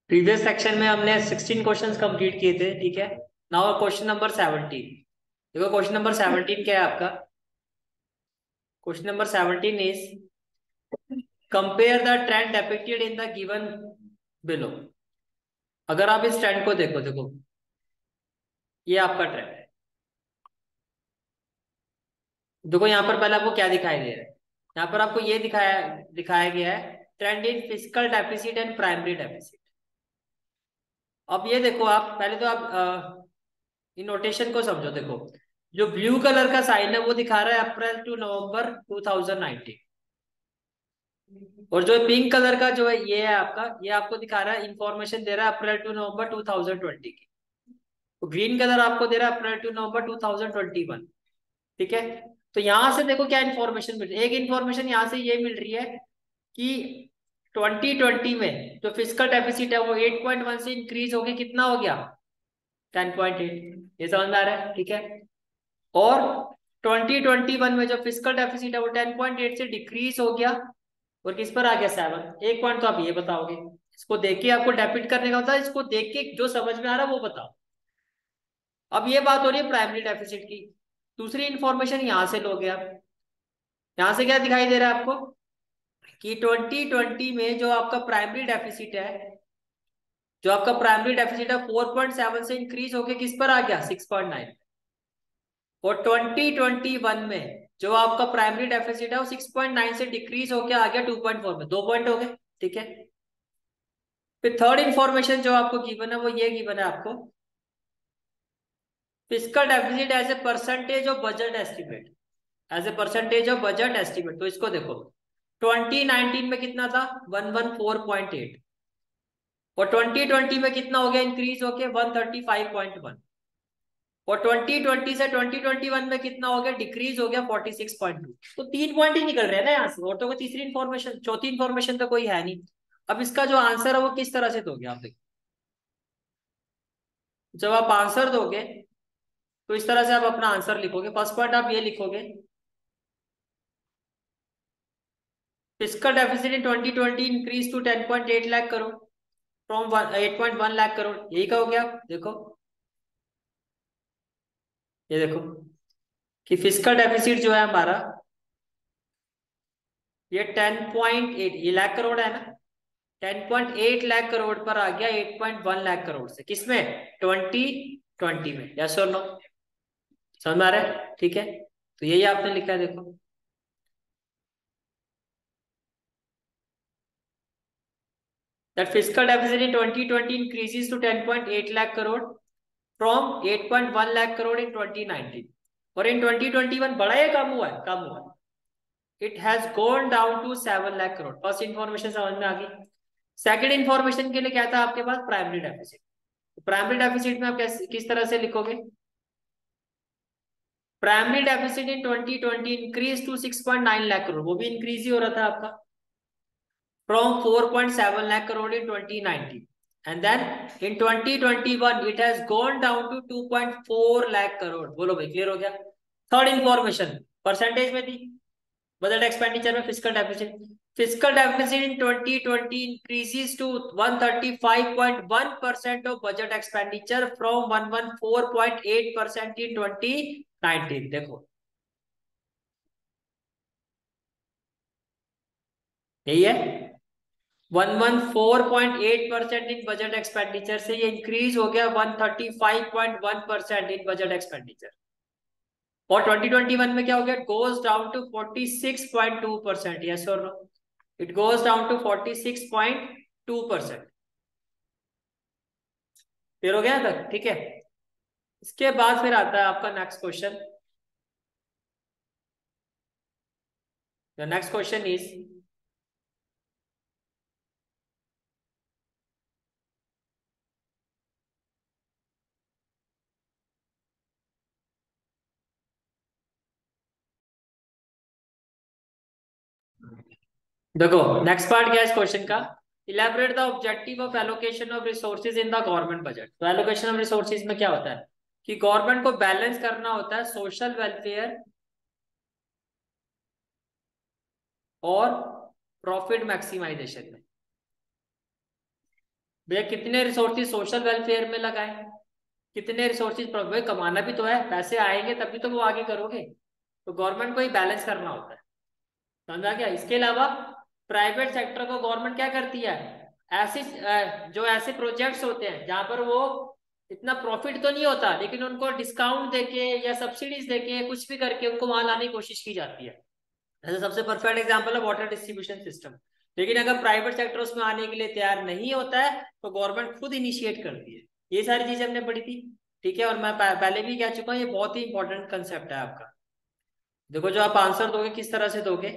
Previous section में हमने 16 questions complete किए थे, ठीक है। Now question number 17। देखो क्वेश्चन नंबर 17 क्या है आपका। Question number 17 is compare the trend depicted in the given below. अगर आप इस ट्रेंड को देखो, देखो ये आपका ट्रेंड है। देखो यहाँ पर पहले आपको क्या दिखाई दे रहा है। यहाँ पर आपको ये दिखाया दिखाया गया है trend in physical deficit and primary deficit. अब ये देखो, आप पहले तो आप इन नोटेशन को समझो। देखो जो ब्लू कलर का साइन है वो दिखा रहा है अप्रैल टू नवंबर 2019, और जो पिंक कलर का जो है ये है आपका, ये आपको दिखा रहा है, इंफॉर्मेशन दे रहा है अप्रैल टू नवंबर 2020 की। तो ग्रीन कलर आपको दे रहा है अप्रैल टू नवंबर 2021, ठीक है। तो यहां से देखो क्या इन्फॉर्मेशन मिल रही है। एक इन्फॉर्मेशन यहाँ से ये मिल रही है कि 2020 में जो फिजिकल डेफिसिट है वो 8.1 से इंक्रीज होके कितना हो गया, 10.8। ये समझ में आ रहा है, ठीक है। और 2021 में जो फिजिकल डेफिसिट है वो 10.8 से डिक्रीज हो गया और किस पर आ गया, 7। एक पॉइंट तो आप ये बताओगे। इसको देख के आपको डेबिट करने का होता है, इसको देख के जो समझ में आ रहा है वो बताओ। अब ये बात हो रही है प्राइमरी डेफिसिट की। दूसरी इंफॉर्मेशन यहां से लोगे आप। यहां से क्या दिखाई दे रहा है आपको कि 2020 में जो आपका प्राइमरी डेफिसिट है, जो आपका प्राइमरी डेफिसिट है 4.7 से इंक्रीज होके किस पर आ गया, 6.9। और 2021 में जो आपका प्राइमरी डेफिसिट है वो 6.9 से डिक्रीज होकर आ गया 2.4 में। 2 पॉइंट हो गए, ठीक है। फिर थर्ड इंफॉर्मेशन जो आपको गिवन है वो ये गिवन है आपको, fiscal deficit as a percentage of budget estimate. As a percentage of budget estimate, तो इसको देखो 2019 में कितना था, 114.8, और 2020 में कितना हो गया, इंक्रीज होके 135.1, और 2020 से 2021 में कितना हो गया, डिक्रीज हो गया 46.2। तो 3 पॉइंट ही निकल रहे हैं ना यहाँ से, और तो कोई तीसरी इन्फॉर्मेशन, चौथी इन्फॉर्मेशन तो कोई है नहीं। अब इसका जो आंसर है वो किस तरह से दोगे आप, देखो जब आप आंसर दोगे तो इस तरह से आप अपना आंसर लिखोगे। फर्स्ट पॉइंट आप ये लिखोगे, fiscal deficit in 2020 increase to 10.8 lakh crore from 8.1 lakh crore, यही कहोगे आप। देखो ये देखो कि फिजिकल डेफिसिट जो है हमारा ये 10.8, ये लाख करोड़ है ना, 10.8 लाख करोड़ पर आ गया 8.1 लाख करोड़ से, किसमें, 2020 में। यस और नो, समझ में आ रहा है, ठीक है। तो यही आपने लिखा है, देखो that fiscal deficit in 2020 increases to 10.8 lakh crore from 8.1 lakh crore in 2019, और in 2021 बढ़ा या कम हुआ है, कम हुआ है। It has gone down to 7 lakh crore। First information समझ में आ गई। सेकंड इंफॉर्मेशन के लिए क्या था आपके पास, प्राइमरी डेफिसिट। प्राइमरी डेफिसिट में आप किस तरह से लिखोगे, primary deficit in 2020 increase to 6.9 lakh crore, वो भी इंक्रीज ही हो रहा था आपका, from 4.7 lakh crore in 2019, and then in 2021 it has gone down to 2.4 lakh crore। बोलो भाई, क्लियर हो गया। थर्ड इंफॉर्मेशन परसेंटेज में थी, बजट एक्सपेंडिचर में fiscal deficit. Fiscal deficit in 2020 increases to 135.1% of budget expenditure from 114.8% in 2019। देखो यही है, 114.8% इन बजट एक्सपेंडिचर से ये इंक्रीज हो गया 135.1% इन बजट एक्सपेंडिचर। और 2021 में क्या हो गया, गोज डाउन टू 46.2%। यस और no, it goes down to 46.2%। फिर हो गया तक, ठीक है। इसके बाद फिर आता है आपका next question. The next question is, देखो नेक्स्ट पार्ट क्या है इस क्वेश्चन का, elaborate the objective of allocation of resources in the government budget. तो एलोकेशन ऑफ रिसोर्सेज में क्या होता है कि गवर्नमेंट को बैलेंस करना होता है सोशल वेलफेयर और प्रॉफिट मैक्सिमाइजेशन में। भैया कितने रिसोर्सेज सोशल वेलफेयर में लगाए, कितने रिसोर्सेज, भाई कमाना भी तो है, पैसे आएंगे तभी तो वो आगे करोगे। तो गवर्नमेंट को ही बैलेंस करना होता है, समझा क्या। इसके अलावा प्राइवेट सेक्टर को गवर्नमेंट क्या करती है, ऐसे जो ऐसे प्रोजेक्ट्स होते हैं जहां पर वो इतना प्रॉफिट तो नहीं होता, लेकिन उनको डिस्काउंट देके या सब्सिडीज देके कुछ भी करके उनको वहां लाने की कोशिश की जाती है। जैसे सबसे परफेक्ट एग्जांपल है वाटर डिस्ट्रीब्यूशन सिस्टम। लेकिन अगर प्राइवेट सेक्टर उसमें आने के लिए तैयार नहीं होता है तो गवर्नमेंट खुद इनिशिएट करती है। ये सारी चीजें हमने पढ़ी थी, ठीक है। और मैं पहले भी कह चुका हूँ, ये बहुत ही इंपॉर्टेंट कंसेप्ट है आपका। देखो जो आप आंसर दोगे किस तरह से दोगे।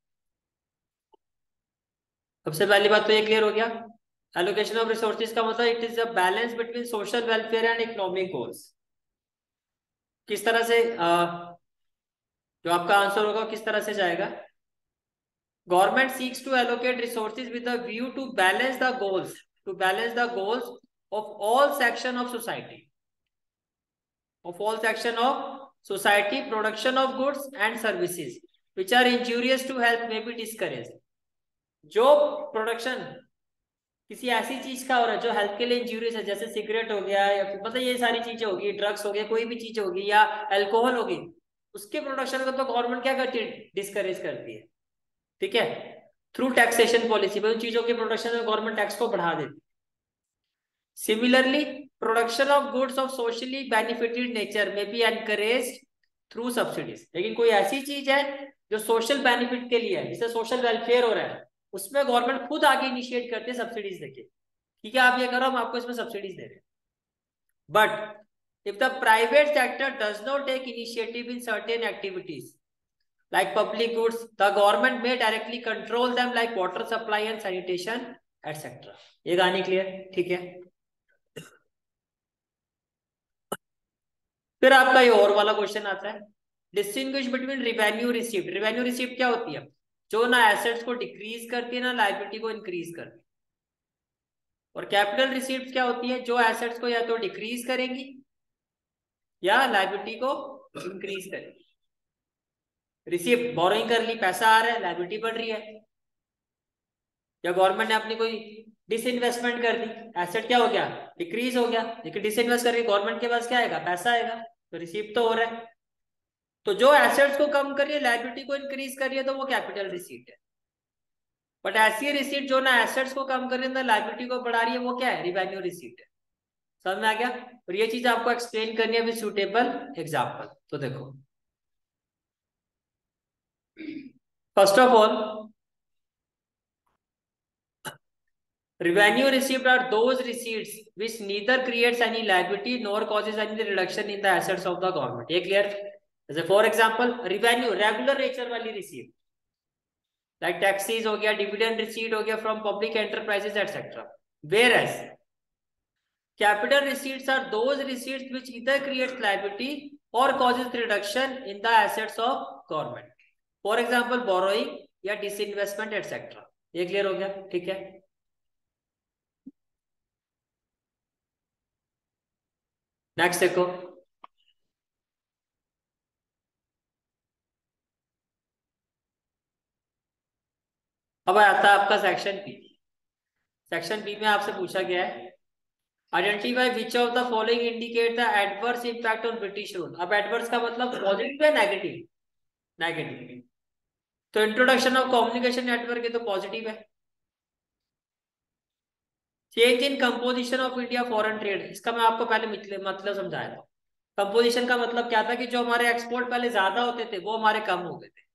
सबसे पहली बात तो ये क्लियर हो गया, एलोकेशन ऑफ रिसोर्सेज का मतलब it is a balance between social welfare and economic goals. किस तरह से जो आपका आंसर होगा किस तरह से जाएगा, government seeks to allocate resources with a view to balance the goals, to balance the goals of all section of society, of all section of society, production of goods and services which are injurious to health may be discouraged। जो production किसी ऐसी चीज का हो रहा है जो health के लिए इंजूरियस है, जैसे सिगरेट हो गया या फिर मतलब ये सारी चीजें होगी, ड्रग्स हो गया, कोई भी चीज होगी या अल्कोहल होगी, उसके प्रोडक्शन को तो गवर्नमेंट क्या करती है, डिस्करेज करती है, ठीक है। थ्रू टैक्सेशन पॉलिसी में उन चीजों के प्रोडक्शन में गवर्नमेंट टैक्स को बढ़ा देती है। Similarly production of goods of socially benefited nature में बी एनकरेज थ्रू सब्सिडीज। लेकिन कोई ऐसी चीज है जो सोशल बेनिफिट के लिए है, जिससे सोशल वेलफेयर हो रहा है, उसमें गवर्नमेंट खुद आगे इनिशिएट करते हैं सब्सिडीज देके, ठीक है आप ये करो हम आपको इसमें सब्सिडीज दे रहे हैं। But if the private sector does not take initiative in certain activities like public goods, the government may directly control them like water supply and sanitation etc। ये कहानी क्लियर, ठीक है। फिर आपका ये और वाला क्वेश्चन आता है, distinguish between revenue receipt. Revenue receipt क्या होती है, जो ना एसेट्स को डिक्रीज करती है ना लाइबिलिटी को इंक्रीज करती है। और कैपिटल रिसीप्ट क्या होती है, जो एसेट्स को या तो डिक्रीज करेंगी या लाइबिलिटी को इंक्रीज करेंगी। रिसीप्ट बोरोइंग कर ली, पैसा आ रहा है, लाइबिलिटी बढ़ रही है। या गवर्नमेंट ने अपनी कोई डिसइन्वेस्टमेंट कर दी, एसेट क्या हो गया, डिक्रीज हो गया, लेकिन डिसइन्वेस्ट करके गवर्नमेंट के पास क्या आएगा, पैसा आएगा, तो रिसीप्ट तो हो रहा है। तो जो एसेट्स को कम कर रही है लाइबिलिटी को इंक्रीज कर रही है तो वो कैपिटल रिसीट है। बट ऐसी रिसीट जो ना एसेट्स को कम कर रही है ना लाइबिलिटी को बढ़ा रही है वो क्या है, रिवेन्यू रिसीट है। समझ में आ गया। और ये चीज आपको एक्सप्लेन करनी है विद सुटेबल एग्जाम्पल। तो देखो first of all, revenue received are those receipts which neither creates any liability nor causes any reduction in the assets of the government। ये clear। जैसे for example revenue regular nature वाली receipt, like taxes हो गया, dividend receipt हो गया from public enterprises etcetera. Whereas capital receipts are those receipts which either creates liability और causes reduction in the assets of government, for example borrowing या disinvestment etcetera. ये clear हो गया, ठीक है। नेक्स्ट देखो, अब आता है आपका सेक्शन बी। सेक्शन बी में आपसे पूछा गया है identify which of the following indicate the adverse impact on British rule. अब एडवर्स का मतलब पॉजिटिव है नेगेटिव, नेगेटिव। तो इंट्रोडक्शन ऑफ कम्युनिकेशन नेटवर्क है तो पॉजिटिव है। Change in composition of India foreign trade, इसका मैं आपको पहले मतलब समझाया था। कंपोजिशन का मतलब क्या था कि जो हमारे एक्सपोर्ट पहले ज्यादा होते थे वो हमारे कम हो गए थे,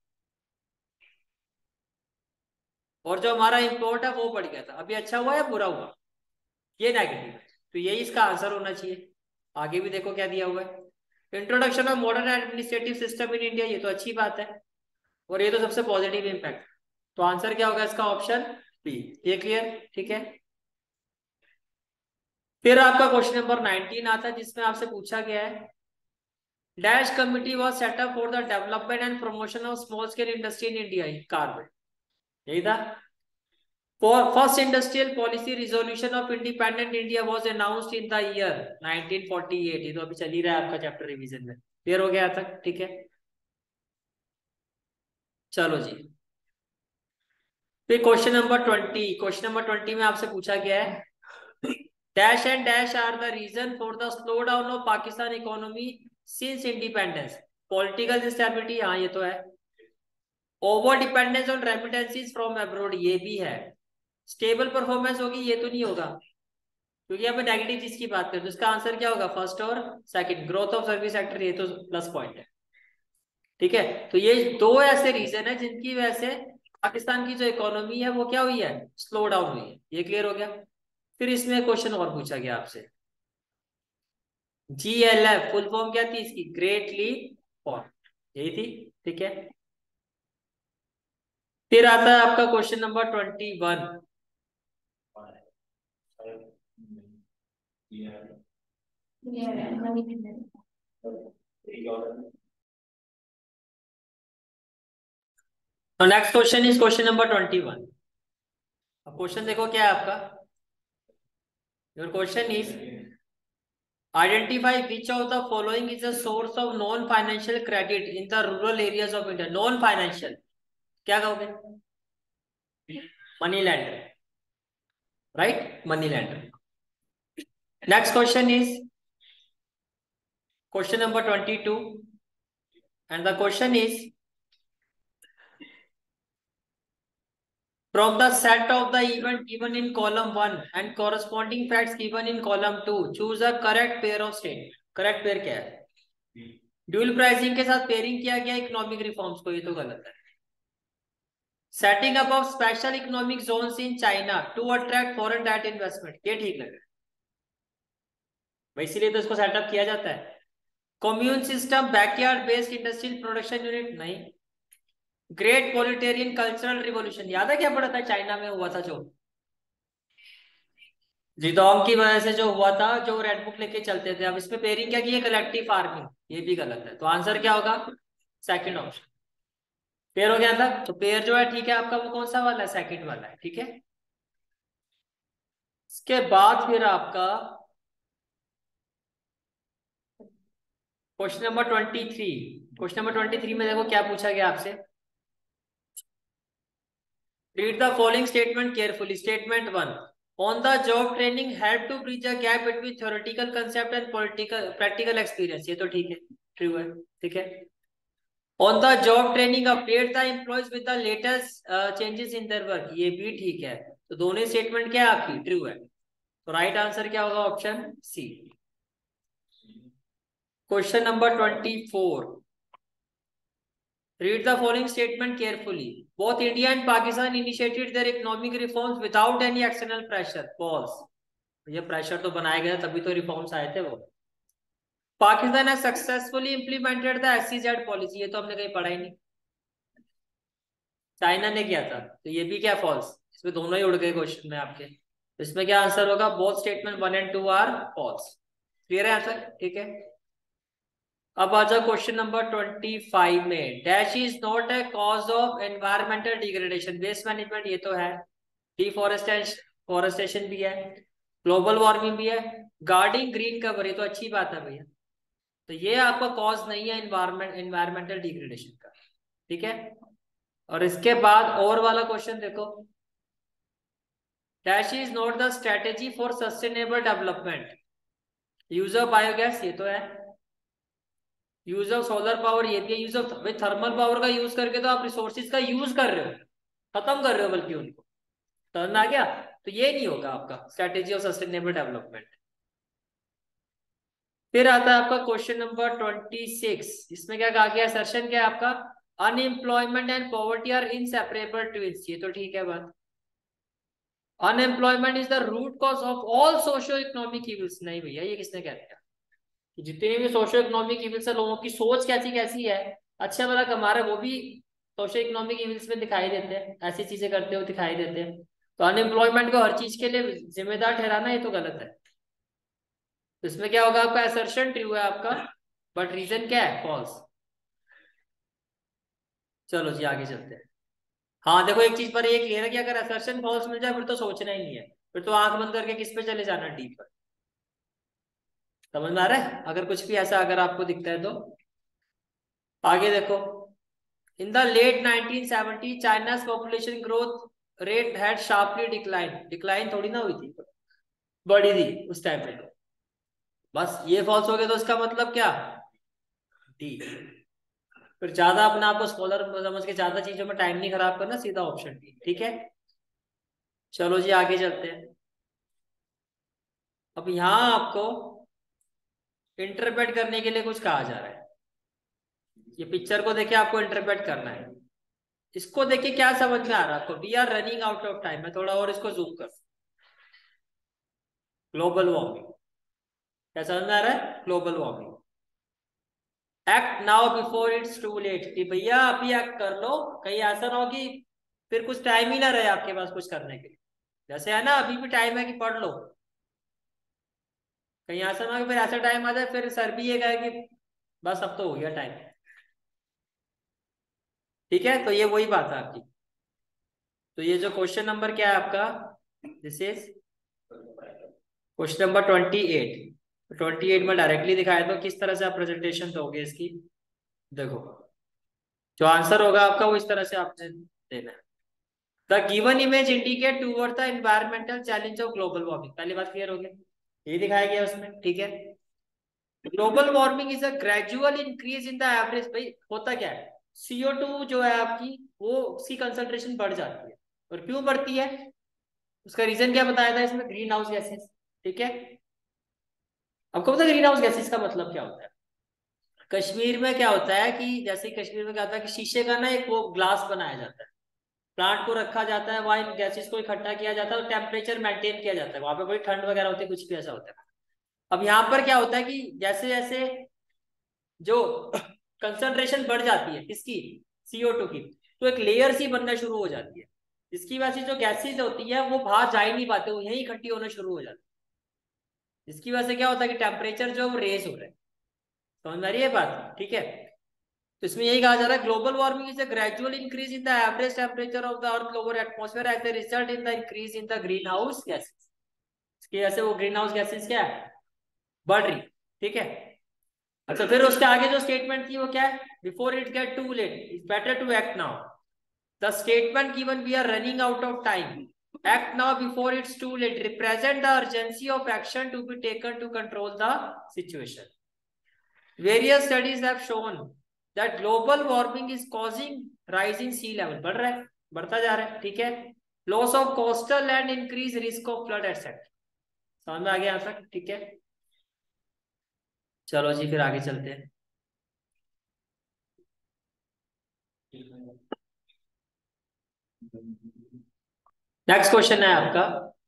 और जो हमारा इंपोर्ट है वो बढ़ गया था। अभी अच्छा हुआ या बुरा हुआ, ये नेगेटिव है। तो यही इसका आंसर होना चाहिए। आगे भी देखो क्या दिया हुआ है, introduction of modern administrative system in India, ये तो अच्छी बात है और ये तो सबसे पॉजिटिव इंपैक्ट। तो आंसर क्या होगा इसका, ऑप्शन बी। ये क्लियर, ठीक है। फिर आपका क्वेश्चन नंबर 19 आता है जिसमें आपसे पूछा गया है dash committee was set up for the development and promotion of small scale industry in India कार्बन। यही था। First industrial policy resolution of independent India was announced in the year 1948। ये तो अभी चल ही रहा है आपका चैप्टर रिवीजन में। क्लियर हो गया तक, ठीक है। चलो जी, फिर क्वेश्चन नंबर 20। क्वेश्चन नंबर 20 में आपसे पूछा गया है dash and dash are the reason for the slow down of Pakistan economy since independence. Political instability, हाँ ये तो है। Over dependence on remittances from abroad, ये भी है। स्टेबल परफॉर्मेंस होगी, ये तो नहीं होगा क्योंकि यहाँ पे नेगेटिव चीज की बात करें, तो इसका आंसर क्या होगा, फर्स्ट और second, growth of service sector, ये तो प्लस पॉइंट है। ठीक है, तो ये दो ऐसे रीजन है जिनकी वजह से पाकिस्तान की जो इकोनॉमी है वो क्या हुई है, स्लो डाउन हुई है। ये क्लियर हो गया। फिर इसमें क्वेश्चन और पूछा गया आपसे, GLF फुल फॉर्म क्या थी इसकी, ग्रेटली फॉर, यही थी। ठीक है, फिर आता है आपका क्वेश्चन नंबर 21। तो next question is question number 21। अब क्वेश्चन देखो क्या है आपका। Your question is identify which of the following is a source of non financial credit in the rural areas of India. Non financial क्या कहोगे, money lender, right, money lender. Next question is question number 22 and the question is from the set of the event given in column 1 and corresponding facts given in column 2 choose a correct pair of statement। Correct pair क्या है, dual pricing के साथ pairing किया गया economic reforms को, ये तो गलत है। Setting up of special economic zones in China to attract foreign direct investment, ये ठीक लग रहा है भाई, इसीलिए तो इसको सेटअप किया जाता है। Commune system backyard based industrial production unit, नहीं। ग्रेट पोलिटेरियन कल्चरल रिवॉल्यूशन, याद है क्या पढ़ा था चाइना में हुआ था जो जिदोंग की वजह से जो हुआ था, जो रेड बुक लेके चलते थे। अब इसमें पेयरिंग क्या की है, कलेक्टिव फार्मिंग, ये भी गलत है। तो आंसर क्या होगा, सेकंड ऑप्शन। पेयर हो गया था, तो पेयर जो है ठीक है आपका, वो कौन सा वाला है, सेकंड वाला है। ठीक है, इसके बाद फिर आपका क्वेश्चन नंबर 23। क्वेश्चन नंबर 23 में देखो क्या पूछा गया आपसे। Read the following statement carefully. Statement 1, on the job training help to bridge a gap between theoretical concept and political practical experience, ये तो ठीक है, ट्रू है। ठीक है, on the job training update the employees with the latest changes in their work, ये भी ठीक है। तो दोनों स्टेटमेंट क्या है आपकी, ट्रू है। तो राइट आंसर क्या होगा, option C. Question number 24, read the following statement carefully. Both India and Pakistan initiated their economic reforms without any external pressure, false। ये प्रेशर तो बनाया गया तभी तो रिफॉर्म्स आए थे वो। Pakistan has successfully implemented the SEZ policy, ये तो हमने कहीं पढ़ा ही नहीं। चाइना ने किया था, तो ये भी क्या फॉल्स, इसमें दोनों ही उड़ गए क्वेश्चन में आपके। तो इसमें क्या आंसर होगा, both statement 1 and 2 are false. Clear है आंसर, ठीक है। अब आ जाओ क्वेश्चन नंबर 25 में, dash is not a cause of environmental degradation. Waste management, ये तो है। डिफॉरेस्टेशन, फॉरेस्टेशन भी है, ग्लोबल वार्मिंग भी है, गार्डिंग ग्रीन कवर, ये तो अच्छी बात है भैया। तो ये आपका कॉज नहीं है एनवायरमेंटल डिग्रेडेशन का। ठीक है, और इसके बाद और वाला क्वेश्चन देखो, dash is not the strategy for sustainable development. Use of biogas, ये तो है। यूज ऑफ सोलर पावर, ये भी है। यूज ऑफ थर्मल पावर का यूज करके तो आप रिसोर्सेज का यूज कर रहे हो, खत्म कर रहे हो बल्कि उनको, टर्न आ गया। तो ये नहीं होगा आपका स्ट्रेटेजी ऑफ सस्टेनेबल डेवलपमेंट। फिर आता है आपका क्वेश्चन नंबर 26। इसमें क्या कहा गया, असर्शन क्या है आपका, unemployment and poverty are inseparable twins, ये तो ठीक है बात। Unemployment is the root cause of all socio economic evils, नहीं भैया ये किसने कह दिया कि जितने भी सोशियो इकोनॉमिक इविल्स है, लोगों की सोच कैसी कैसी है, अच्छा भला कमा रहे, वो भी सोशियो इकोनॉमिक इविल्स में दिखाई देते हैं, ऐसी चीजें करते हुए दिखाई देते हैं। तो अनएम्प्लॉयमेंट को हर चीज के लिए जिम्मेदार ठहराना, ये तो गलत है। तो इसमें क्या होगा आपका, असर्शन ट्रू है आपका, बट रीजन क्या है, फॉल्स। चलो जी आगे चलते हैं। हाँ देखो एक चीज पर ये क्लियर है कि अगर असर्शन फॉल्स मिल जाए फिर तो सोचना ही नहीं है, फिर तो आंख बंद करके किस पे चले जाना, डी पर। समझ में आ रहा है, अगर कुछ भी ऐसा अगर आपको दिखता है तो। आगे देखो, in the late 1970 China's population growth rate had sharply decline, decline थोड़ी ना हुई थी, बड़ी थी उस टाइम पे, बस ये फॉल्स हो गया तो उसका मतलब क्या, डी। फिर ज्यादा अपने आप को स्कॉलर समझ के ज्यादा चीजों में टाइम नहीं खराब करना, सीधा ऑप्शन डी, ठीक है। चलो जी आगे चलते हैं। अब यहाँ आपको इंटरप्रेट करने के लिए कुछ कहा जा रहा है। ये पिक्चर को देखे आपको इंटरप्रेट करना है। इसको देखे क्या समझ में आ रहा है आपको, we are running out of time. मैं थोड़ा और इसको जूम कर, ग्लोबल वार्मिंग, क्या समझ में आ रहा है, global warming. Act now before it's too late, कि भैया अभी एक्ट कर लो, कहीं ऐसा ना हो कि फिर कुछ टाइम ही ना रहे आपके पास कुछ करने के लिए। जैसे है ना, अभी भी टाइम है कि पढ़ लो, कहीं ऐसा ना हो कि फिर ऐसा टाइम आ जाए फिर सर भी ये कहे कि बस अब तो हो गया टाइम। ठीक है, तो ये वही बात है आपकी। तो ये जो क्वेश्चन नंबर क्या है आपका, दिस इज क्वेश्चन नंबर 28। 28 में डायरेक्टली दिखाया तो किस तरह से आप प्रेजेंटेशन दोगे इसकी। देखो, जो आंसर होगा आपका वो इस तरह से आपने देना है। The given image indicate toward the environmental challenge of global warming, पहली बात क्लियर हो गई, ये दिखाया गया उसमें, ठीक है। Global warming is a gradual increase in the average, भाई होता क्या है, CO2 जो है आपकी वो उसकी कंसंट्रेशन बढ़ जाती है। और क्यों बढ़ती है, उसका रीजन क्या बताया था इसमें, ग्रीन हाउस गैसेस, ठीक है। आपको पता है ग्रीन हाउस गैसेस का मतलब क्या होता है। कश्मीर में क्या होता है कि जैसे कश्मीर में क्या होता है कि शीशे का ना एक वो ग्लास बनाया जाता है, प्लांट को रखा जाता है वहां, इन गैसेस को इकट्ठा किया जाता है और टेम्परेचर मेंटेन किया जाता है, वहां पे कोई ठंड वगैरह होती है, कुछ भी ऐसा होता है। अब यहाँ पर क्या होता है कि जैसे जैसे जो कंसंट्रेशन बढ़ जाती है किसकी, CO2 की, तो एक लेयर सी बनना शुरू हो जाती है, जिसकी वजह से जो गैसेज होती है वो बाहर जा ही नहीं पाते, वो यही इकट्ठी होना शुरू हो जाती है, जिसकी वजह से क्या होता है कि टेम्परेचर जो है वो रेज हो रहा है। समझ में आ रही है बात, ठीक है। तो इसमें यही कहा जा रहा है, global warming is a gradual increase in the average temperature of the earth lower atmosphere as a result in the increase in the greenhouse gases. इसकी वजह से वो ग्रीन हाउस गैसेज क्या है, बढ़ रही, ठीक है। अच्छा, फिर उसके आगे जो स्टेटमेंट थी वो क्या है, before it get too late it's better to act now. The statement given we are running out of time, act now before it's too late represent the urgency of action to be taken to control the situation. Various studies have shown that global warming is causing rise in sea level, बढ़ रहा है, बढ़ता जा रहा है, ठीक है। Loss of coastal land, increase risk of flood etcetera. समझ में आ गया यहाँ तक, ठीक है। चलो जी फिर आगे चलते हैं। नेक्स्ट क्वेश्चन है आपका,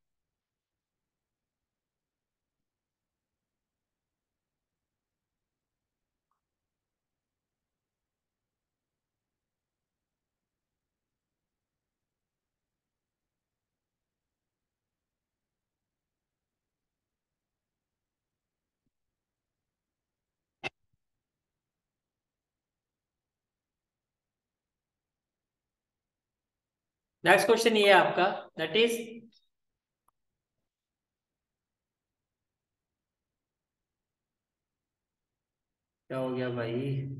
नेक्स्ट क्वेश्चन ये है आपका, दैट इज, क्या हो गया भाई,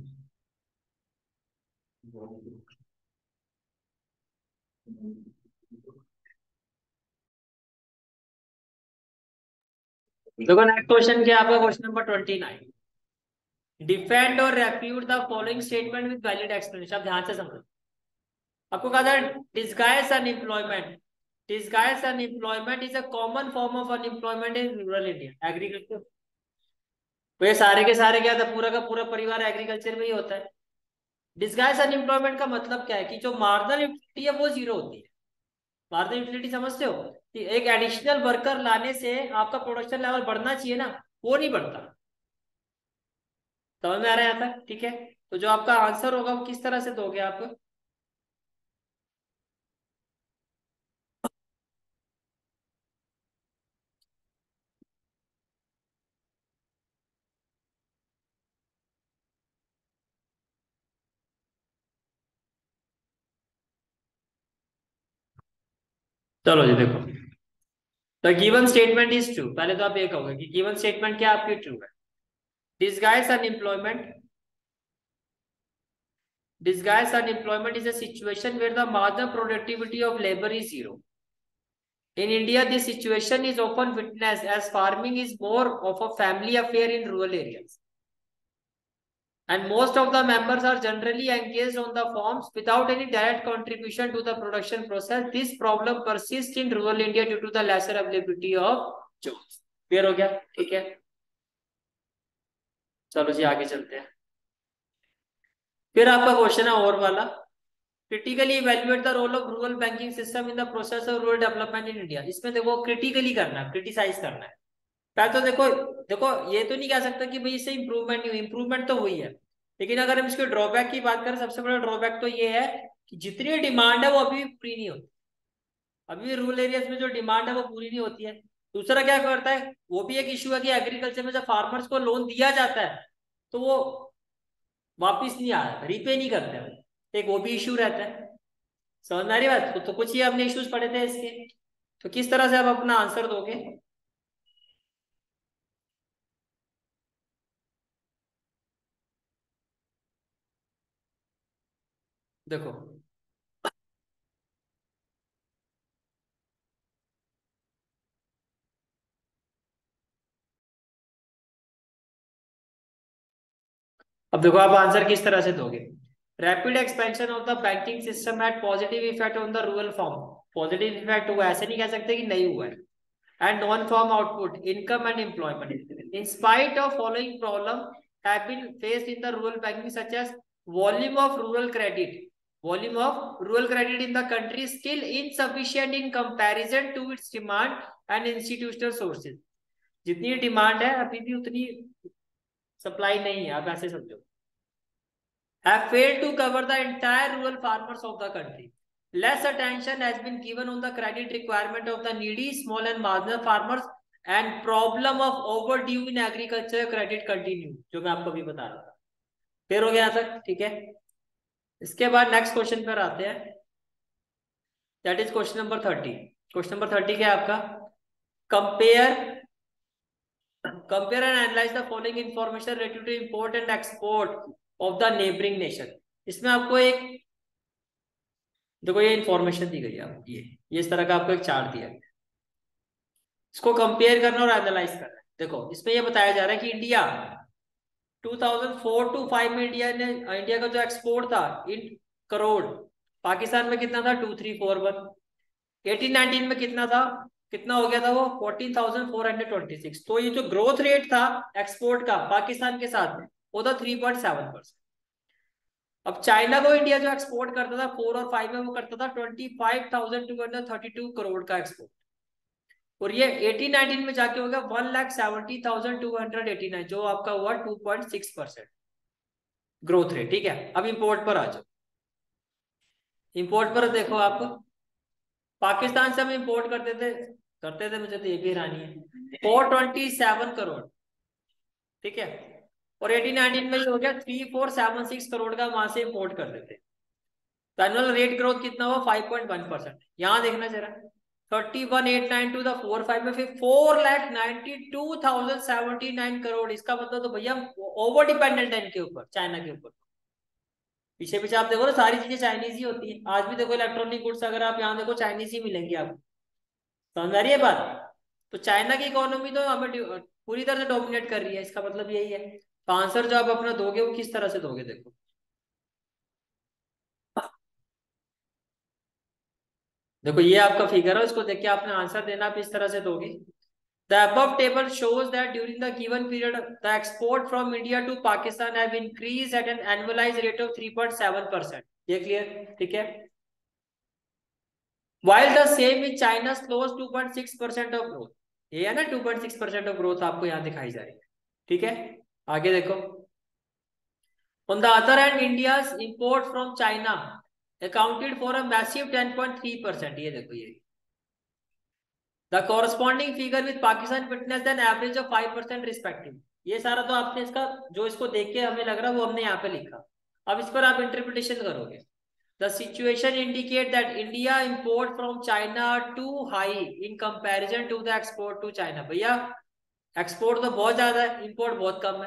देखो नेक्स्ट क्वेश्चन क्या है आपका, क्वेश्चन नंबर 29। डिफेंड और refute the following statement with valid explanation. आप ध्यान से समझो, आपको कहा था disguise unemployment, disguise unemployment is a common form of unemployment in rural India agriculture. तो ये सारे के सारे क्या था, पूरा का पूरा परिवार एग्रीकल्चर में ही होता है। डिस्गाइज अनएम्प्लॉयमेंट का मतलब क्या है कि जो मार्जिनल यूटिलिटी है वो जीरो होती है। मार्जिनल यूटिलिटी समझते हो, कि एक एडिशनल वर्कर लाने से आपका प्रोडक्शन लेवल बढ़ना चाहिए ना, वो नहीं बढ़ता। समझ में आ रहा है यहाँ तक, ठीक है। तो जो आपका आंसर होगा वो किस तरह से दोगे आप। चलो जी देखो, the given statement is true, पहले तो आप ये कहोगे कि गिवन स्टेटमेंट क्या आपकी ट्रू है। Disguise unemployment, disguised unemployment is a situation where the marginal productivity of labor is zero. In India, this situation is often witnessed as farming is more of a family affair in rural areas. And most of the members are generally engaged on the farms without any direct contribution to the production process. This problem persists in rural India due to the lesser availability of jobs. Clear हो गया? ठीक है, चलो जी आगे चलते हैं। फिर आपका क्वेश्चन है और वाला, critically evaluate the role of rural banking system in the process of rural development in India. इसमें देखो क्रिटिकली करना है, क्रिटिसाइज करना है। पहले तो देखो देखो ये तो नहीं कह सकता कि भाई इससे इंप्रूवमेंट नहीं हुई, इंप्रूवमेंट तो हुई है, लेकिन अगर हम इसके ड्रॉबैक की बात करें, सबसे बड़ा ड्रॉबैक तो ये है कि जितनी डिमांड है वो अभी भी पूरी नहीं होती। अभी भी रूरल एरियाज में जो डिमांड है वो पूरी नहीं होती है। दूसरा क्या करता है, वो भी एक इश्यू है कि एग्रीकल्चर में जब फार्मर्स को लोन दिया जाता है तो वो वापिस नहीं आ रहा, रीपे नहीं करते हैं, एक वो भी इश्यू रहता है। समझ में आ रही बात? तो कुछ ही हमने इश्यूज पढ़े थे इसके, तो किस तरह से आप अपना आंसर दोगे? देखो अब देखो आप आंसर किस तरह से दोगे। Rapid expansion of the banking system had positive effect on the rural farm. Positive effect हुआ, ऐसे नहीं कह सकते कि नहीं हुआ है। And non farm output, income and employment in spite of following problem have been faced in the rural banking such as volume of rural credit. Volume of rural credit in the country still insufficient in comparison to its demand and institutional sources. जितनी demand है अभी भी उतनी supply नहीं है, आप ऐसे समझो। Have failed to cover the entire rural farmers of the country. Less attention has been given on the credit requirement of the needy, small and marginal farmers, and problem of overdue in agriculture credit continue, जो मैं आपको भी बता रहा था। फिर हो गया तक, ठीक है। इसके बाद नेक्स्ट क्वेश्चन पर आते हैं, that is question number 30। Question number 30 क्या है आपका? Compare compare and analyse the following information related to import and export of the neighbouring nation. इसमें आपको एक देखो ये इंफॉर्मेशन दी गई है आपको, ये इस तरह का आपको एक चार्ट दिया गया, इसको कंपेयर करना और एनालाइज करना है। देखो इसमें ये बताया जा रहा है कि इंडिया 2004 टू 5 में इंडिया का जो एक्सपोर्ट था इन करोड़, पाकिस्तान में कितना था 2341। 1819 में कितना था, कितना हो गया था वो 14,426। तो ये जो ग्रोथ रेट था एक्सपोर्ट का पाकिस्तान के साथ में वो था 3.7%। अब चाइना को इंडिया जो एक्सपोर्ट करता था 4 और 5 में, वो करता था 25,232 करोड़ का एक्सपोर्ट, और ये 1819 में जाके हो गया 1,70,289, जो आपका हुआ 2.6% ग्रोथ रेट। ठीक है, अब इंपोर्ट पर आ जाओ। इंपोर्ट पर देखो आप, पाकिस्तान से हम इंपोर्ट करते थे, मुझे तो ये भी हैरानी है, 427 करोड़। ठीक है, और 1819 में ये हो गया 3476 करोड़ का वहां से इंपोर्ट कर देते। तो एनुअल रेट ग्रोथ कितना हुआ 5.1%। यहाँ देखना जरा 31,892 टू द 45 में, फिर 4,92,079 करोड़। इसका मतलब तो भैया ओवर डिपेंडेंट है इनके ऊपर, चाइना के ऊपर। पीछे पीछे आप देखो ना सारी चीजें चाइनीज ही होती है। आज भी देखो इलेक्ट्रॉनिक गुड्स अगर आप यहाँ देखो चाइनीज ही मिलेंगी आपको। समझ आ रही है बात? तो चाइना की इकोनॉमी तो हमें पूरी तरह से डोमिनेट कर रही है, इसका मतलब यही है। तो आंसर जो आप अपना दोगे वो किस तरह से दोगे, देखो देखो ये आपका फिगर है, उसको देख के आपने आंसर देना, आप इस तरह से दोगे। The above table shows that during the given period, the export from India to Pakistan have increased at an annualized rate of 3.7%. ये clear? ठीक है। While the same in China's close 2.6% of growth. ये है ना 2.6% of growth आपको यहाँ दिखाई जा रही है। ठीक है, आगे देखो। On the other hand, India's import from China accounted for a massive 10.3%. ये देखो ये The corresponding figure with Pakistan witnessed an average of 5% respective. ये सारा तो आपने इसका जो इसको देख के हमें लग रहा है वो हमने यहाँ पे लिखा। अब इस पर आप इंटरप्रिटेशन करोगे। The situation indicate that India import from China too high in comparison to the export to China. भैया एक्सपोर्ट तो बहुत ज्यादा है, इंपोर्ट बहुत कम है।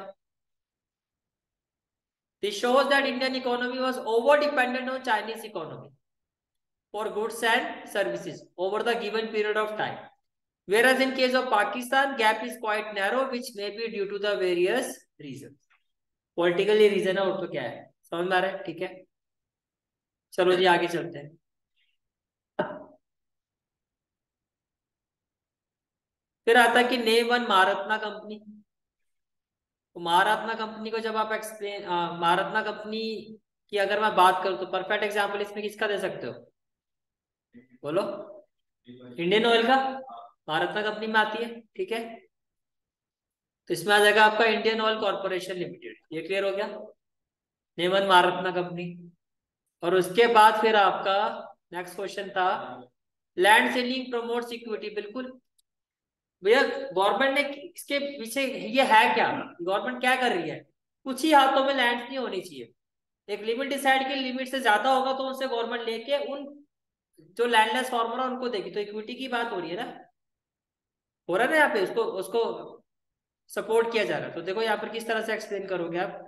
This shows that Indian economy was over dependent on Chinese economy. for goods and services over the given period of time. Whereas in case of Pakistan, gap is quite narrow, which may be due to the various reasons. Politically reason है और तो क्या है, समझ में आ रहा है? ठीक है, चलो जी आगे चलते हैं. फिर आता है कि नेम वन महारत्ना कंपनी. तो महारत्ना कंपनी को जब आप एक्सप्लेन, महारत्ना कंपनी की अगर मैं बात करूं तो परफेक्ट एग्जांपल इसमें किसका दे सकते हो, बोलो. इंडियन ऑयल का महारत्ना कंपनी में आती है. ठीक है, तो इसमें आ जाएगा आपका इंडियन ऑयल कॉर्पोरेशन लिमिटेड. ये क्लियर हो गया, नेमन महारत्ना कंपनी. और उसके बाद फिर आपका नेक्स्ट क्वेश्चन था लैंड सेलिंग प्रमोट्स इक्विटी. बिल्कुल भैया, गवर्नमेंट ने इसके पीछे ये है क्या, गवर्नमेंट क्या कर रही है, कुछ ही हाथों में लैंड नहीं होनी चाहिए. एक लिमिट डिसाइड की, लिमिट से ज्यादा होगा तो उनसे गवर्नमेंट लेके उन जो लैंडलेस फार्मर है उनको देगी. तो इक्विटी की बात हो रही है ना, हो रहा है ना यहाँ पे, उसको उसको सपोर्ट किया जा रहा है. तो देखो यहाँ पर किस तरह से एक्सप्लेन करोगे आप.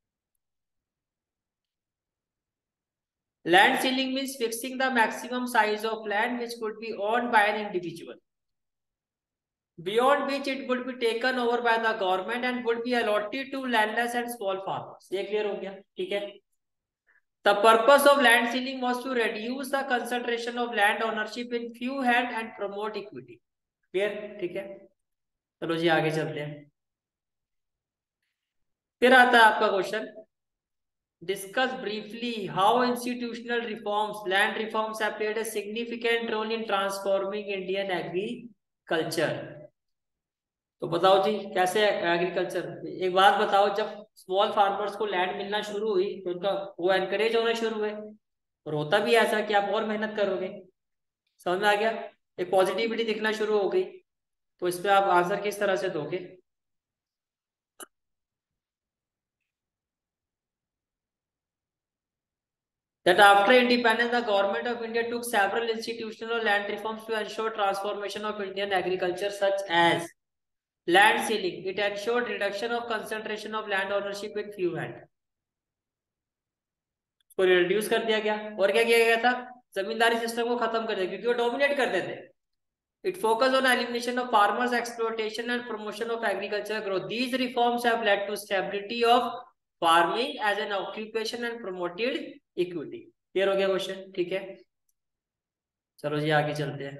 Land ceiling means fixing the maximum size of land which could be owned by an individual, beyond which it would be taken over by the government and would be allotted to landless and small farmers. ये clear हो गया. ठीक है, the purpose of land ceiling was to reduce the concentration of land ownership in few hands and promote equity. Clear. ठीक है, चलो जी आगे चलते हैं. फिर आता है आपका question, discuss briefly how institutional reforms, land reforms have played a significant role in transforming Indian agriculture. तो बताओ जी कैसे एग्रीकल्चर. एक बात बताओ, जब स्मॉल फार्मर्स को लैंड मिलना शुरू हुई तो उनका वो एनकरेज होना शुरू हुए, और होता भी ऐसा कि आप और मेहनत करोगे. समझ में आ गया, एक पॉजिटिविटी दिखना शुरू हो गई. तो इस पे आप आंसर किस तरह से दोगे. That after independence, the government of India took several institutional land reforms to ensure transformation of Indian agriculture, such as land ceiling. It ensured reduction of concentration of land ownership in few hands. को reduce कर दिया गया. और क्या किया गया था, जमींदारी system को खत्म कर दिया क्योंकि वो डोमिनेट करते थे. It focused on elimination of farmers' exploitation and promotion of agricultural growth. These reforms have led to stability of farming as an occupation and promoted equity. Clear हो गया क्वेश्चन. ठीक है, चलो जी आगे चलते हैं.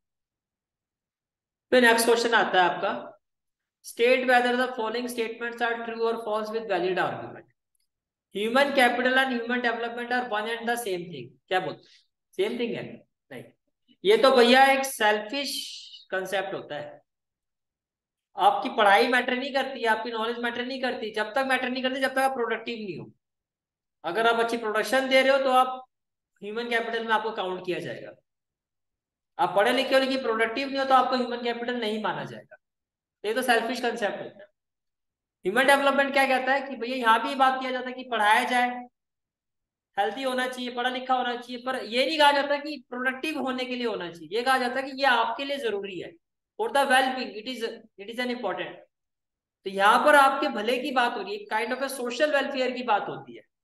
फिर नेक्स्ट क्वेश्चन आता है आपका, state whether the following statements are true और false with valid argument. Human capital and human development are one and the same thing. क्या बोलते हैं, सेम थिंग है? नहीं, ये तो भैया एक सेल्फिश कंसेप्ट होता है. आपकी पढ़ाई मैटर नहीं करती, आपकी नॉलेज मैटर नहीं करती. जब तक मैटर नहीं करती जब तक आप प्रोडक्टिव नहीं हो. अगर आप अच्छी प्रोडक्शन दे रहे हो तो आप ह्यूमन कैपिटल में आपको काउंट किया जाएगा. आप पढ़े लिखे हो लेकिन प्रोडक्टिव नहीं हो तो आपको ह्यूमन कैपिटल नहीं माना जाएगा. ये तो सेल्फिश कंसेप्ट होता है. ह्यूमन डेवलपमेंट क्या कहता है कि भैया यहाँ भी बात किया जाता है कि पढ़ाया जाए, हेल्थी होना चाहिए, पढ़ा लिखा होना चाहिए, पर ये नहीं कहा जाता कि प्रोडक्टिव होने के लिए होना चाहिए. ये कहा जाता है कि ये आपके लिए जरूरी है, for the wellbeing it is an important. तो यहाँ पर आपके भले की बात हो रही है, kind of a social welfare की बात होती है.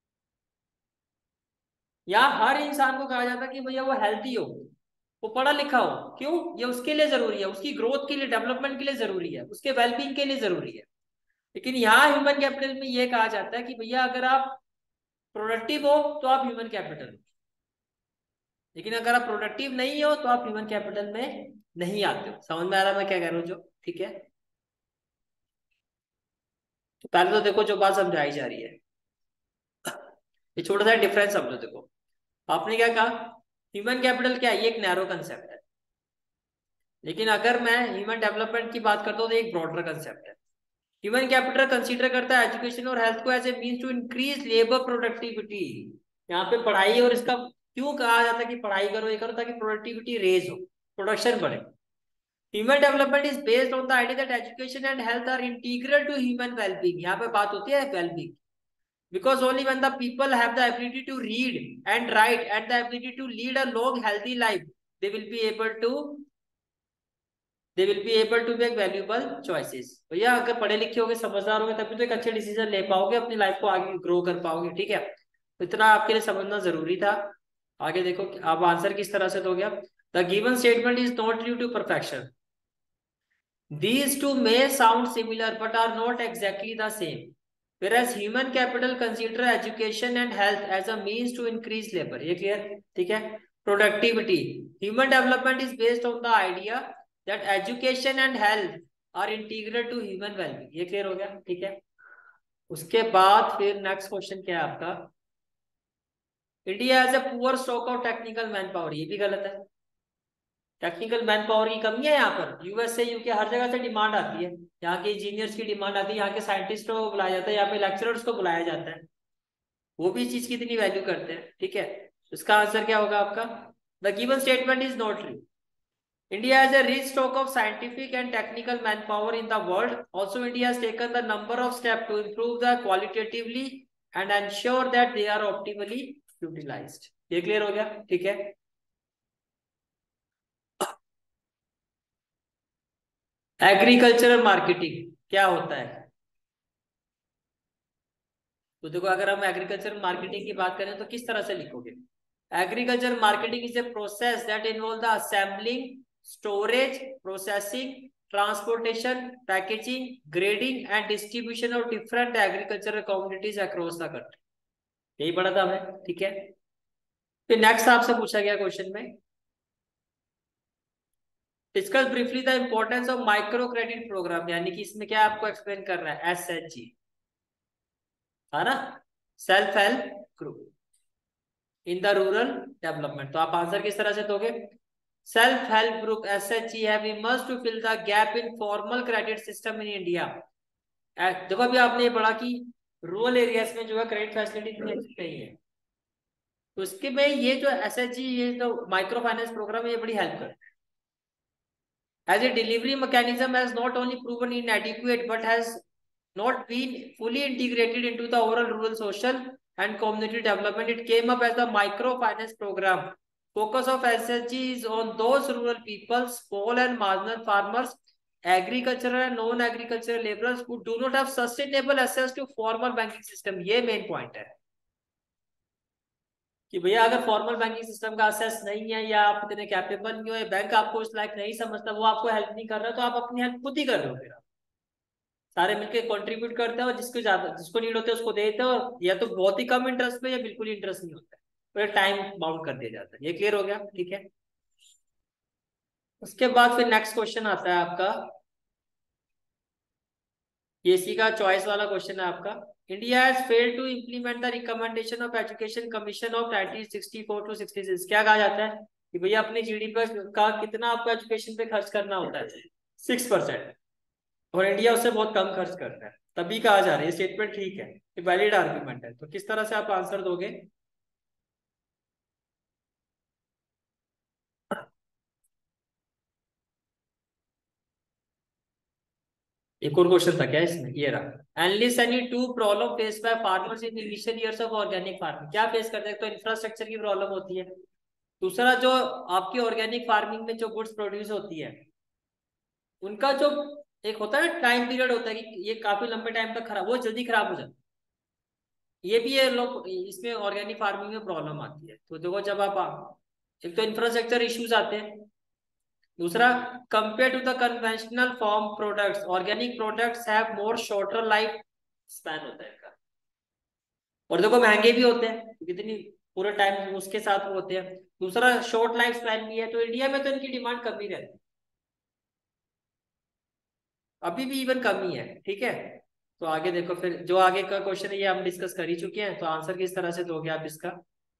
यहाँ हर इंसान को कहा जाता है कि भैया वो हेल्थी हो, वो पढ़ा लिखा हो. क्यों, ये उसके लिए जरूरी है, उसकी ग्रोथ के लिए, डेवलपमेंट के लिए जरूरी है, उसके वेलबींग के लिए जरूरी है. लेकिन यहाँ ह्यूमन कैपिटल में ये कहा जाता है कि भैया अगर आप प्रोडक्टिव हो तो आप ह्यूमन कैपिटल हो, लेकिन अगर आप प्रोडक्टिव नहीं हो तो आप ह्यूमन कैपिटल में नहीं आते हो. समझ में आ रहा है मैं क्या कह रहा हूँ जो. ठीक है, तो पहले तो देखो जो बात समझाई जा रही है, ये छोटा सा डिफरेंस समझो. देखो आपने क्या कहा, ह्यूमन कैपिटल क्या है, ये एक नैरो कंसेप्ट है. लेकिन अगर मैं ह्यूमन डेवलपमेंट की बात करता हूँ तो एक ब्रॉडर कंसेप्ट है. ह्यूमन कैपिटल कंसीडर करता है एजुकेशन और हेल्थ को as a means to increase labour productivity. यहाँ पे पढ़ाई, और इसका क्यों कहा जाता है कि पढ़ाई करो, ये करो ताकि प्रोडक्टिविटी रेज हो, प्रोडक्शन बढ़े. Human development is based on the idea that education and health are integral to human wellbeing. यहाँ पे बात होती है wellbeing. Because only when the people have the ability to read and write and the ability to lead a long healthy life, they will be able to make valuable choices. भैया अगर पढ़े लिखे होगे, समझदार होगे, तभी तो एक अच्छे डिसीजन ले पाओगे, अपनी लाइफ को आगे ग्रो कर पाओगे. ठीक है, तो इतना आपके लिए समझना जरूरी था. आगे देखो आप आंसर किस तरह से दोगे आप। The given statement is not due to perfection, these two may sound similar but are not exactly the same. Whereas human capital consider education and health as a means to increase labor. ये clear? ठीक है. Productivity. Human development is based on the idea that education and health are integral to human well-being. ये clear हो गया? ठीक है. उसके बाद फिर नेक्स्ट क्वेश्चन क्या है आपका, India has a poor stock of technical man power. ये भी गलत है. टेक्निकल मैन पावर की कमी है यहाँ पर. यूएसए यूके हर जगह से डिमांड आती है, यहाँ के इंजीनियर्स की डिमांड आती है, यहाँ के साइंटिस्टों को बुलाया जाता है, यहाँ पे लेक्चरर्स को बुलाया जाता है. वो भी चीज की इतनी वैल्यू करते हैं. ठीक है, इसका आंसर क्या होगा आपका. The given statement is not true. India has a rich stock of scientific and technical manpower in the world. Also, India has taken the number of steps to improve the qualitatively and ensure that they are optimally utilized. ये clear हो गया. ठीक है. Agricultural marketing क्या होता है. तो देखो अगर हम एग्रीकल्चर मार्केटिंग की बात करें तो किस तरह से लिखोगे. Agriculture marketing is a process that involve the assembling, storage, processing, transportation, packaging, grading and distribution of different agricultural communities across the country. यही पढ़ा था हमें. ठीक है. फिर नेक्स्ट आपसे पूछा गया क्वेश्चन में, discuss briefly the importance of micro credit programme. यानी कि इसमें क्या आपको एक्सप्लेन कर रहा है, SHG है ना, self help group in the rural development. तो आप आंसर किस तरह से दोगे. Self help group SHG have emerged to fill the gap in formal credit system in India. देखो अभी आपने ये पढ़ा कि रूरल एरियाज में जो है क्रेडिट फैसिलिटी इतनी अच्छी नहीं है, तो इसके में ये जो SHG, ये जो माइक्रो फाइनेंस प्रोग्राम है, ये बड़ी हेल्प करता है. As a delivery mechanism has not only proven inadequate but has not been fully integrated into the overall rural social and community development. It came up as a microfinance program. Focus of SHG is on those rural people, small and marginal farmers, agricultural and non-agricultural laborers who do not have sustainable access to formal banking system. ये main point है कि भैया अगर formal banking system का access नहीं है, या आप इतने कैपेबल नहीं हो, या बैंक आपको उस लायक नहीं समझता, वो आपको हेल्प नहीं कर रहा, तो आप अपनी हेल्प खुद ही कर रहे हो. फिर सारे मिलके कंट्रीब्यूट करते हैं और जिसको ज्यादा, जिसको नीड होता है उसको देते हैं, और या तो बहुत ही कम इंटरेस्ट पे या बिल्कुल इंटरेस्ट नहीं होता है, तो टाइम बाउंड कर दिया जाता है. ये क्लियर हो गया. ठीक है. उसके बाद फिर नेक्स्ट क्वेश्चन आता है आपका, ये इसी का चॉइस वाला क्वेश्चन है आपका. India has failed to implement the recommendation of education commission of 1964 to 66. क्या कहा जाता है कि भैया अपने GDP का कितना आपको एजुकेशन पे खर्च करना होता है, 6%, और इंडिया उससे बहुत कम खर्च करता है. तभी कहा जा रहा है स्टेटमेंट ठीक है, ये वैलिड आर्गुमेंट है. तो किस तरह से आप आंसर दोगे. एक और क्वेश्चन था क्या इसमें, ये रहा. Enlist any two problem face by farmers in initial years of organic farming. क्या फेस करते हैं, तो इंफ्रास्ट्रक्चर की प्रॉब्लम होती है. दूसरा जो आपकी ऑर्गेनिक फार्मिंग में जो गुड्स प्रोड्यूस होती है, उनका जो एक होता है ना टाइम पीरियड होता है कि ये काफी लंबे टाइम तक खराब, वो जल्दी खराब हो जाता है. ये भी ये लोग इसमें ऑर्गेनिक फार्मिंग में प्रॉब्लम आती है. तो देखो जब आप, एक तो इंफ्रास्ट्रक्चर इश्यूज आते हैं, दूसरा compare to the conventional farm products, organic products have more shorter life span होता है इनका, और देखो महंगे भी होते हैं, कितनी पूरे टाइम उसके साथ वो होते हैं. दूसरा शॉर्ट लाइफ स्पैन भी है, तो इंडिया में तो इनकी डिमांड कम ही रहती है, अभी भी इवन कम ही है. ठीक है. तो आगे देखो फिर जो आगे का क्वेश्चन है ये हम डिस्कस कर ही चुके हैं. तो आंसर किस तरह से दोगे आप इसका,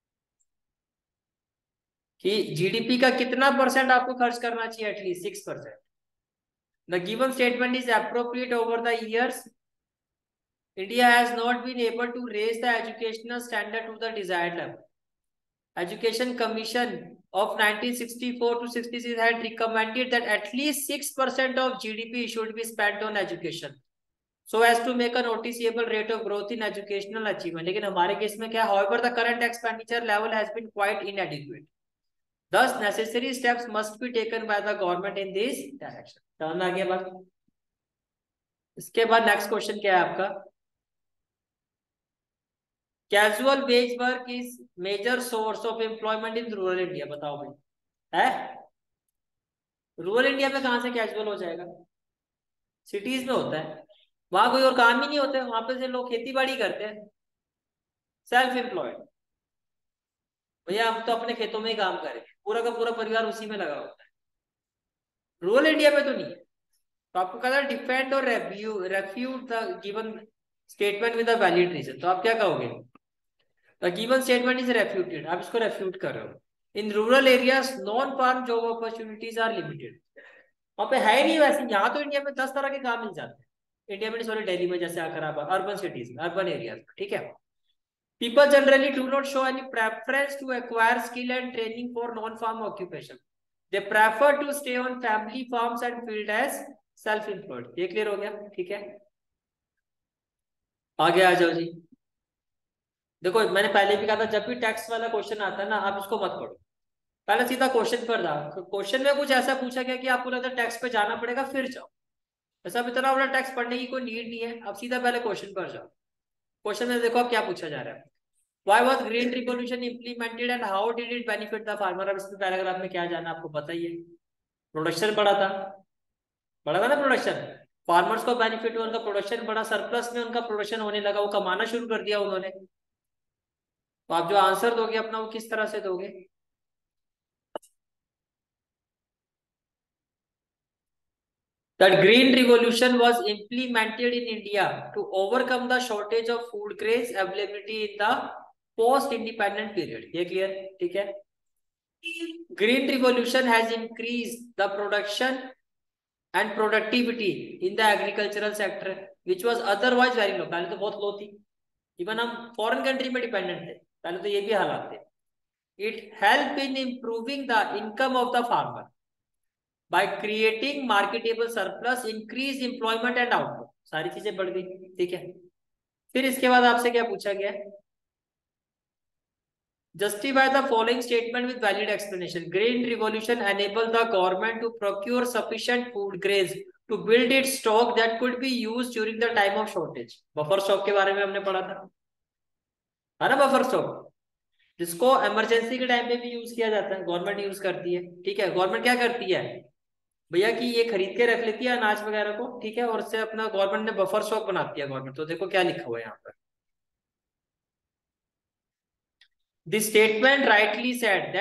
कि GDP का कितना परसेंट आपको खर्च करना चाहिए, at least 6%. The given statement is appropriate over the years. India has not been able to raise the educational standard to the desired level. Education Commission of 1964 to 66 had recommended that at least 6% of GDP should be spent on education, so as to make a noticeable rate of growth in educational achievement. लेकिन हमारे case में क्या, however the current expenditure level has been quite inadequate. Thus necessary steps must be taken by the government in this direction. समझ आ गया बात. इसके बाद next question क्या है आपका, casual wage work is major source of employment in rural India, बताओ भाई। है रूरल इंडिया में कहाँ से कैजुअल हो जाएगा? सिटीज में होता है, वहां कोई और काम ही नहीं होते, वहां पे से लोग खेती बाड़ी करते हैं, सेल्फ एम्प्लॉयड। भैया हम तो अपने खेतों में ही काम करें, पूरा का पूरा परिवार उसी में लगा होता है, रूरल इंडिया में तो नहीं है। तो आपको कहना है डिफेंड और refute the given statement with a valid reason, तो आप क्या कहोगे? The given statement is refuted, आप इसको रेफ्यूट कर रहे हो। In rural areas non farm job opportunities are limited, वहां पे है नहीं वैसे, यहाँ तो इंडिया में 10 तरह के काम मिल जाते हैं, इंडिया में सॉरी दिल्ली में, जैसे अगर आप अर्बन सिटीज में, अर्बन एरिया, ठीक है। People generally do not show any preference to acquire skill and training for non-farm occupation. They prefer to stay on family farms and field as self-employed. ये clear हो गया? ठीक है, आगे आ जाओ जी। देखो मैंने पहले भी कहा था, जब भी टैक्स वाला क्वेश्चन आता है ना, आप इसको मत पढ़ो, पहले सीधा क्वेश्चन पर जाओ। क्वेश्चन में कुछ ऐसा पूछा गया कि आपको लगता है टैक्स पे जाना पड़ेगा, फिर जाओ। ऐसा इतना बड़ा टैक्स पढ़ने की कोई नीड नहीं है, आप सीधा पहले क्वेश्चन पर जाओ। क्वेश्चन में देखो आप क्या पूछा जा रहा है। Why was Green Revolution implemented and how did it benefit the farmer? अब इसमें पैराग्राफ में क्या जाना आपको पता ही है, प्रोडक्शन बढ़ा था ना प्रोडक्शन, फार्मर्स को बेनिफिट हुआ, उनका प्रोडक्शन बढ़ा, सरप्लस में उनका प्रोडक्शन होने लगा, वो कमाना शुरू कर दिया उन्होंने। तो आप जो आंसर दोगे अपना, वो किस तरह से दोगे? That green revolution was implemented in India to overcome the shortage of food grains availability in the post-independent period. ये clear? ठीक है। Green revolution has increased the production and productivity in the agricultural sector, which was otherwise very low. पहले तो बहुत लो थी, even हम foreign country में dependent थे, पहले तो ये भी हालात थे। It helped in improving the income of the farmer by creating marketable surplus, increased employment and output, सारी चीजें बढ़ गई, ठीक है। फिर इसके बाद आपसे क्या पूछा गया? Justify the following statement with valid explanation. Green revolution enabled the government to procure sufficient food grains to build its stock that could be used during the time of shortage. Buffer stock के बारे में हमने पढ़ा था, है ना, buffer stock, जिसको emergency के टाइम पे भी यूज किया जाता है, गवर्नमेंट यूज करती है, ठीक है। गवर्नमेंट क्या करती है भैया कि ये खरीद के रख लेती है अनाज वगैरह को, ठीक है, और उससे अपना गवर्नमेंट ने बफर स्टॉक बनाती है गवर्नमेंट। तो देखो क्या लिखा हुआ है यहाँ पर, this statement rightly said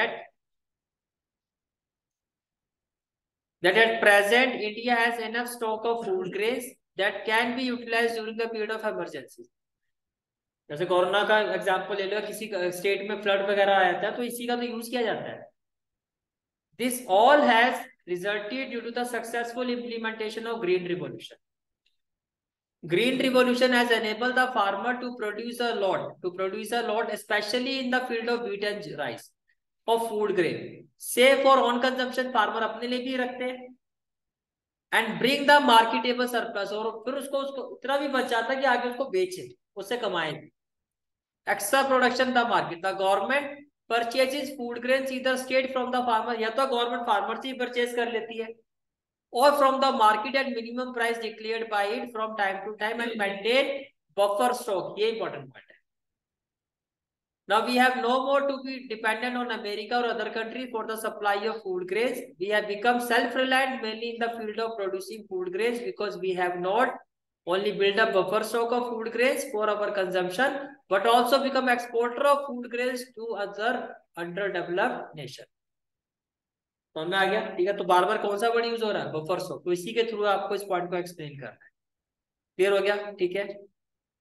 that at present India has enough stock of food grains that can be utilized during the period of emergency. जैसे कोरोना का एग्जांपल ले लो, किसी स्टेट में फ्लड वगैरह आया था, तो इसी का तो यूज किया जाता है। This all has resulted due to the successful implementation of Green Revolution. Green Revolution has enabled the farmer to produce a lot, especially in the field of wheat and rice, of food grain, say for own consumption, farmer अपने लिए भी रखते हैं, and bring the marketable surplus, और फिर उसको उतना भी बच जाता है कि आगे उसको बेचे, उससे कमाए। Extra production the market, the government purchases food grains either straight from the farmer, या तो गवर्नमेंट फार्मर से ही परचेज कर लेती है, or from the market at minimum price declared by it from time to time and maintain buffer stock. ये important point है। Now we have no more to be dependent on America or other countries for the supply of food grains. We have become self-reliant mainly in the field of producing food grains because we have not only built up buffer stock of food grains for our consumption, but also become exporter of food grains to other underdeveloped nation. समझ में आ गया? ठीक है, तो बार बार कौन सा word use हो रहा है? बफर स्टॉक, तो इसी के थ्रू आपको इस पॉइंट को एक्सप्लेन करना है। क्लियर हो गया? ठीक है,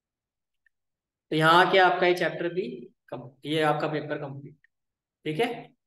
तो यहाँ के आपका ये चैप्टर भी ये आपका पेपर कंप्लीट, ठीक है।